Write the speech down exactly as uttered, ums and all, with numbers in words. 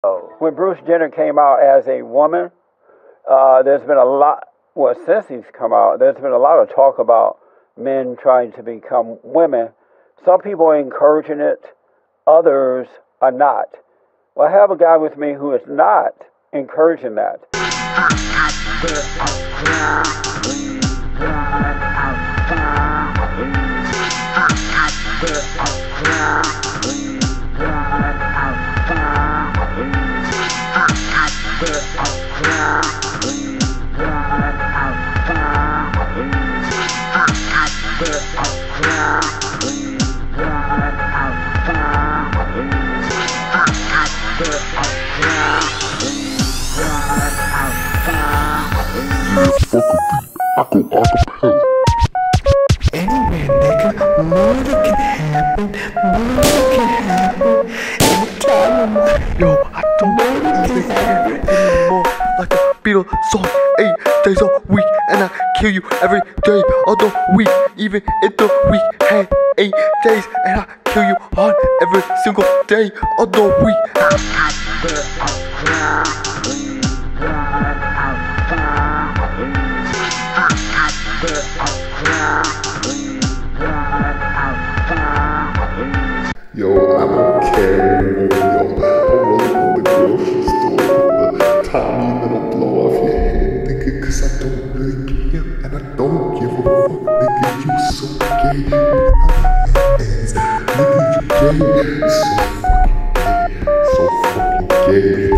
When Bruce Jenner came out as a woman, uh, there's been a lot, well, since he's come out, there's been a lot of talk about men trying to become women. Some people are encouraging it, others are not. Well, I have a guy with me who is not encouraging that. Uncle Acapella. Anyway, nigga, murder can happen, murder can happen, anytime. Yo, I don't even hear it anymore. Like a Beatles song, eight days a week, and I kill you every day of the week. Even if the week had eight days, and I kill you on every single day of the week. Yo, I don't care anymore, yo. I'm rolling from the grocery store, the Tommy that'll blow off your head, nigga, cause I don't really care, and I don't give a fuck, nigga, you so gay, nigga, you gay, so fucking gay, so fucking gay.